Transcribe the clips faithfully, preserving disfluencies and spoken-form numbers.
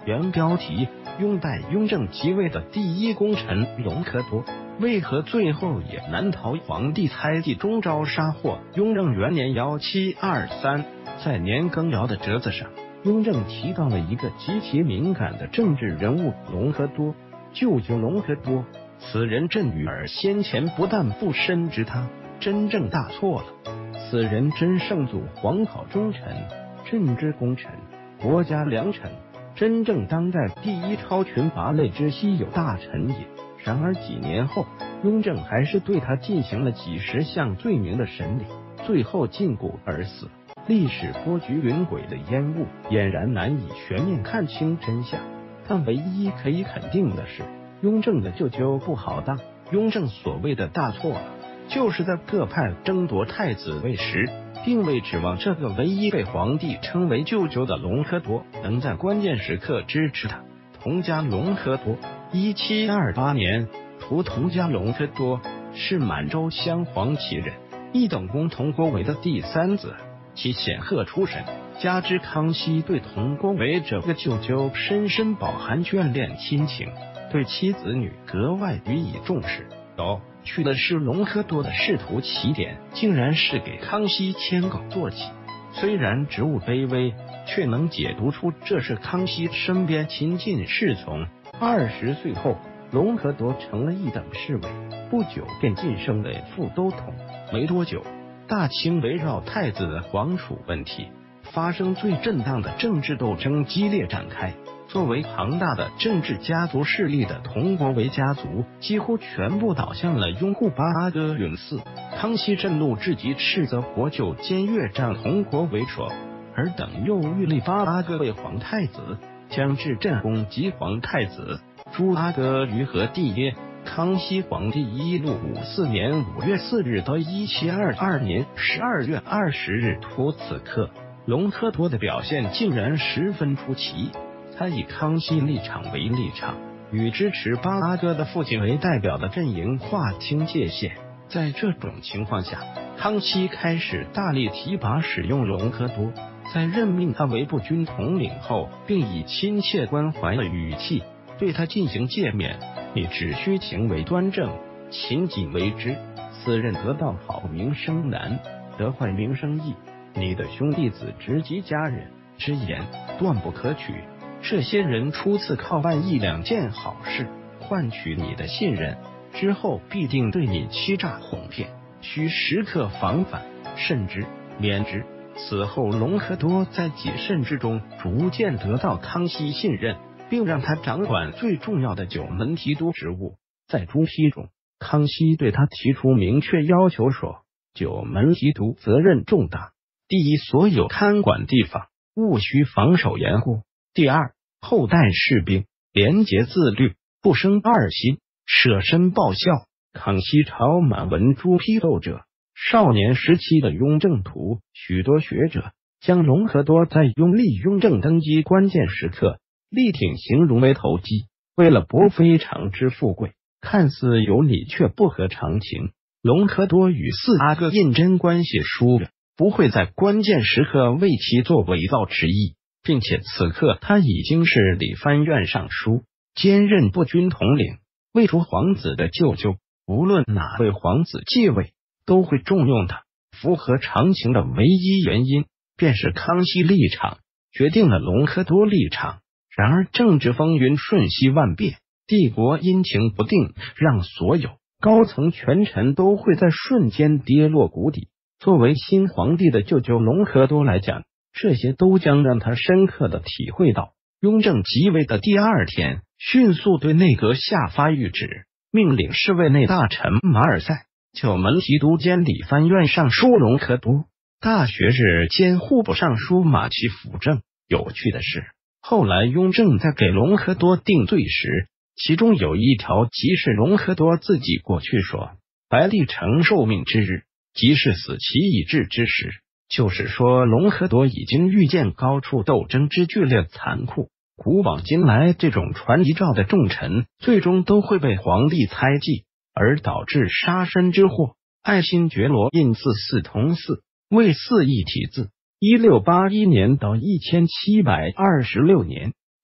原标题：拥戴雍正即位的第一功臣隆科多，为何最后也难逃皇帝猜忌中招杀祸？雍正元年幺七二三，在年羹尧的折子上，雍正提到了一个极其敏感的政治人物隆科多。舅舅隆科多，此人朕与尔先前不但不深知他，真正大错了。此人真圣祖皇考忠臣，朕之功臣，国家良臣，真正当代第一超群拔类之稀有大臣也。然而几年后，雍正还是对他进行了几十项罪名的审理，最后禁锢而死。历史波谲云诡的烟雾，俨然难以全面看清真相。但唯一可以肯定的是，雍正的舅舅不好当。雍正所谓的大错了，就是在各派争夺太子位时，并未指望这个唯一被皇帝称为舅舅的隆科多能在关键时刻支持他。佟家隆科多，一七二八年图佟家隆科多是满洲镶黄旗人，一等公佟国维的第三子，其显赫出身。加之康熙对佟国维这个舅舅深深饱含眷恋亲情，对其子女格外予以重视。有趣的是，隆科多的仕途起点竟然是给康熙牵狗做起，虽然职务卑微，却能解读出这是康熙身边亲近侍从。二十岁后，隆科多成了一等侍卫，不久便晋升为副都统。没多久，大清围绕太子皇储问题发生最震荡的政治斗争激烈展开。作为庞大的政治家族势力的佟国维家族，几乎全部倒向了拥护八阿哥允嗣。康熙震怒至极，斥责国舅兼岳丈佟国维说：“尔等又欲立八阿哥为皇太子，将至朕攻击皇太子，诸阿哥于何地耶？”康熙皇帝一路五四年五月四日到一七二二年十二月二十日图，此刻隆科多的表现竟然十分出奇。他以康熙立场为立场，与支持八阿哥的父亲为代表的阵营划清界限。在这种情况下，康熙开始大力提拔使用隆科多。在任命他为步军统领后，并以亲切关怀的语气对他进行诫勉：“你只需行为端正，勤谨为之。此任得到好名声难，得坏名声易。你的兄弟子侄及家人之言，断不可取。这些人初次靠办一两件好事换取你的信任，之后必定对你欺诈哄骗，需时刻防范，慎之免之。”此后，隆科多在谨慎之中逐渐得到康熙信任，并让他掌管最重要的九门提督职务。在朱批中，康熙对他提出明确要求说：“九门提督责任重大，第一，所有看管地方务须防守严固；第二，后代士兵廉洁自律，不生二心，舍身报效。”康熙朝满文朱批奏者，少年时期的雍正图，许多学者将隆科多在拥立雍正登基关键时刻力挺形容为投机，为了博非常之富贵，看似有理却不合常情。隆科多与四阿哥胤禛关系疏远，不会在关键时刻为其做伪造之意，并且此刻他已经是理藩院尚书，兼任步军统领。未出皇子的舅舅，无论哪位皇子继位，都会重用他。符合常情的唯一原因，便是康熙立场决定了隆科多立场。然而政治风云瞬息万变，帝国阴晴不定，让所有高层权臣都会在瞬间跌落谷底。作为新皇帝的舅舅隆科多来讲，这些都将让他深刻的体会到。雍正即位的第二天，迅速对内阁下发谕旨，命令侍卫内大臣马尔赛、九门提督兼理藩院尚书隆科多、大学士兼户部尚书马齐辅政。有趣的是，后来雍正在给隆科多定罪时，其中有一条即是隆科多自己过去说：“白帝承受命之日，即是死期已至之时。”就是说，隆科多已经预见高处斗争之剧烈残酷。古往今来，这种传遗诏的重臣，最终都会被皇帝猜忌，而导致杀身之祸。爱新觉罗胤字嗣同嗣，为嗣一体字。一六八一年到一千七百二十六年，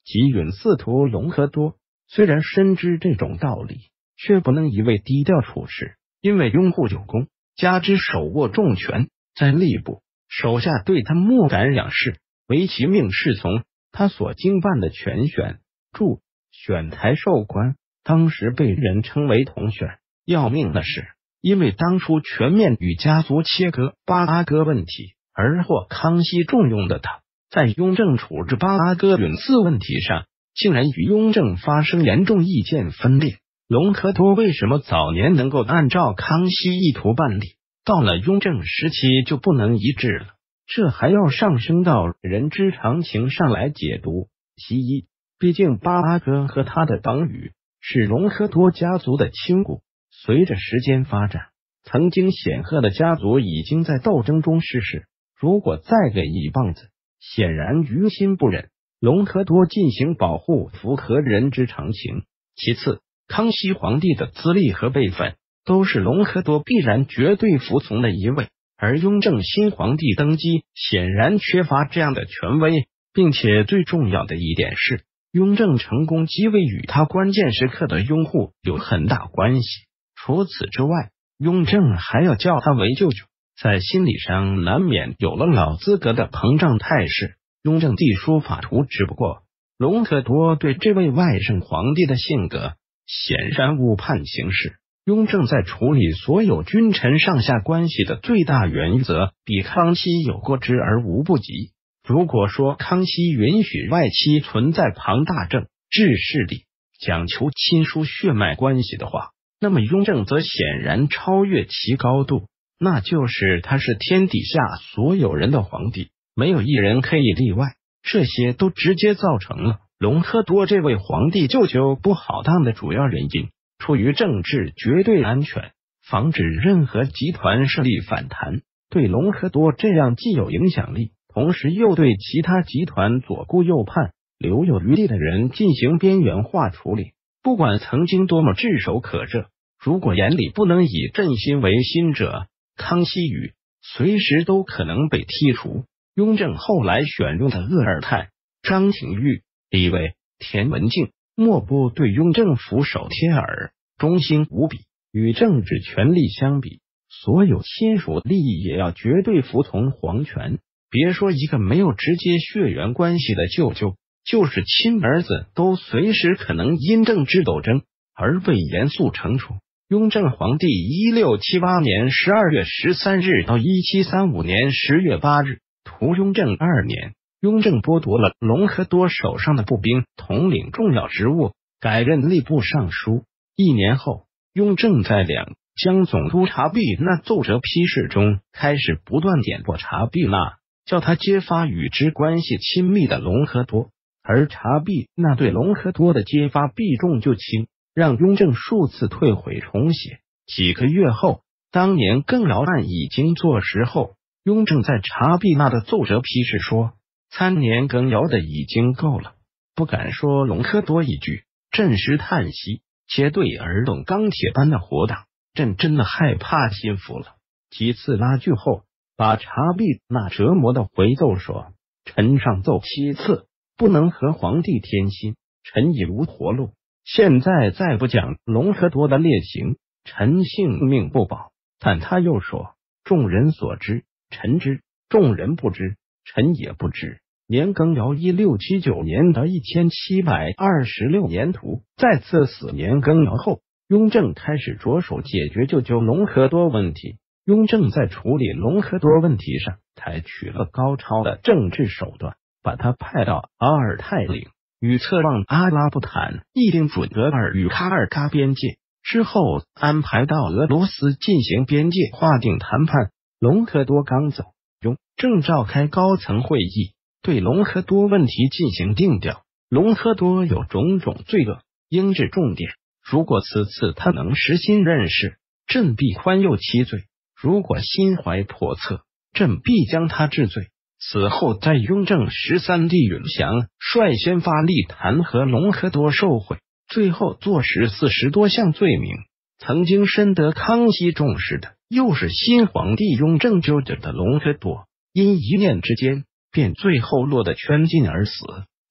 吉允司徒隆科多虽然深知这种道理，却不能一味低调处事，因为拥护有功，加之手握重权，在吏部手下对他莫敢仰视，唯其命是从。他所经办的全选、助选台授官，当时被人称为同选。要命的是，因为当初全面与家族切割八阿哥问题而获康熙重用的他，在雍正处置八阿哥允祀问题上，竟然与雍正发生严重意见分裂。隆科多为什么早年能够按照康熙意图办理，到了雍正时期就不能一致了？这还要上升到人之常情上来解读。其一，毕竟八阿哥和他的党羽是隆科多家族的亲骨，随着时间发展，曾经显赫的家族已经在斗争中逝世，如果再给一棒子，显然于心不忍。隆科多进行保护符合人之常情。其次，康熙皇帝的资历和辈分都是隆科多必然绝对服从的一位，而雍正新皇帝登基显然缺乏这样的权威，并且最重要的一点是，雍正成功继位与他关键时刻的拥护有很大关系。除此之外，雍正还要叫他为舅舅，在心理上难免有了老资格的膨胀态势。雍正帝书法图，只不过隆科多对这位外甥皇帝的性格显然误判形势。雍正在处理所有君臣上下关系的最大原则，比康熙有过之而无不及。如果说康熙允许外戚存在庞大政治势力，讲求亲疏血脉关系的话，那么雍正则显然超越其高度，那就是他是天底下所有人的皇帝，没有一人可以例外。这些都直接造成了隆科多这位皇帝舅舅不好当的主要原因。出于政治绝对安全，防止任何集团势力反弹，对隆科多这样既有影响力，同时又对其他集团左顾右盼、留有余地的人进行边缘化处理。不管曾经多么炙手可热，如果眼里不能以振兴为心者，康熙宇随时都可能被剔除。雍正后来选用的鄂二太、张廷玉、李卫、田文镜，莫不对雍正俯首帖耳，忠心无比。与政治权力相比，所有亲属利益也要绝对服从皇权。别说一个没有直接血缘关系的舅舅，就是亲儿子都随时可能因政治斗争而被严肃惩处。雍正皇帝一六七八年十二月十三日到一七三五年十月八日，图雍正二年，雍正剥夺了隆科多手上的步兵统领重要职务，改任吏部尚书。一年后，雍正在两江总督察必那奏折批示中开始不断点拨察必那，叫他揭发与之关系亲密的隆科多，而察必那对隆科多的揭发避重就轻，让雍正数次退回重写。几个月后，当年更尧案已经坐实后，雍正在察必那的奏折批示说，参年更尧的已经够了，不敢说隆科多一句，朕实叹息，且对尔等钢铁般的活党，朕真的害怕心服了。几次拉锯后，把察必那折磨的回奏说，臣上奏七次，不能和皇帝添心，臣已无活路。现在再不讲隆科多的劣行，臣性命不保。但他又说，众人所知，臣知；众人不知，臣也不知。年庚尧一六七九年的一千七百二十六年图，再次死年庚尧后，雍正开始着手解决舅舅隆科多问题。雍正在处理隆科多问题上采取了高超的政治手段，把他派到阿尔泰领，与策妄阿拉布坦议定准额尔与喀尔喀边界，之后安排到俄罗斯进行边界划定谈判。隆科多刚走，雍正召开高层会议，对隆科多问题进行定调。隆科多有种种罪恶，应治重点。如果此次他能实心认识，朕必宽宥其罪；如果心怀叵测，朕必将他治罪。此后，在雍正十三弟允祥率先发力弹劾隆科多受贿，最后坐实四十多项罪名。曾经深得康熙重视的，又是新皇帝雍正舅舅的隆科多，因一念之间，便最后落得圈禁而死。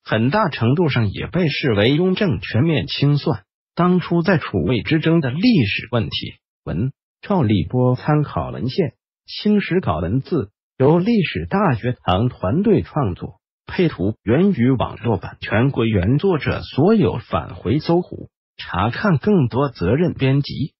很大程度上也被视为雍正全面清算当初在楚魏之争的历史问题。文赵立波参考文献，清史稿文字由历史大学堂团队创作，配图源于网络版权归原作者所有，返回搜狐查看更多责任编辑。